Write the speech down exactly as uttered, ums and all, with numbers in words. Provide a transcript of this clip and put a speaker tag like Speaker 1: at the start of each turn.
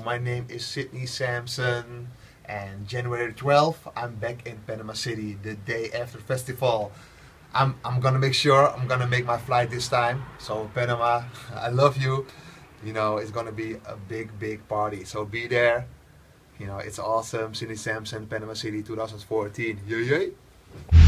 Speaker 1: my name is Sidney Samson, and January twelfth, I'm back in Panama City the day after festival. I'm, I'm gonna make sure I'm gonna make my flight this time. So Panama, I love you. You know, it's gonna be a big, big party. So be there. You know, it's awesome. Sidney Samson, Panama City twenty fourteen. Yay, yay.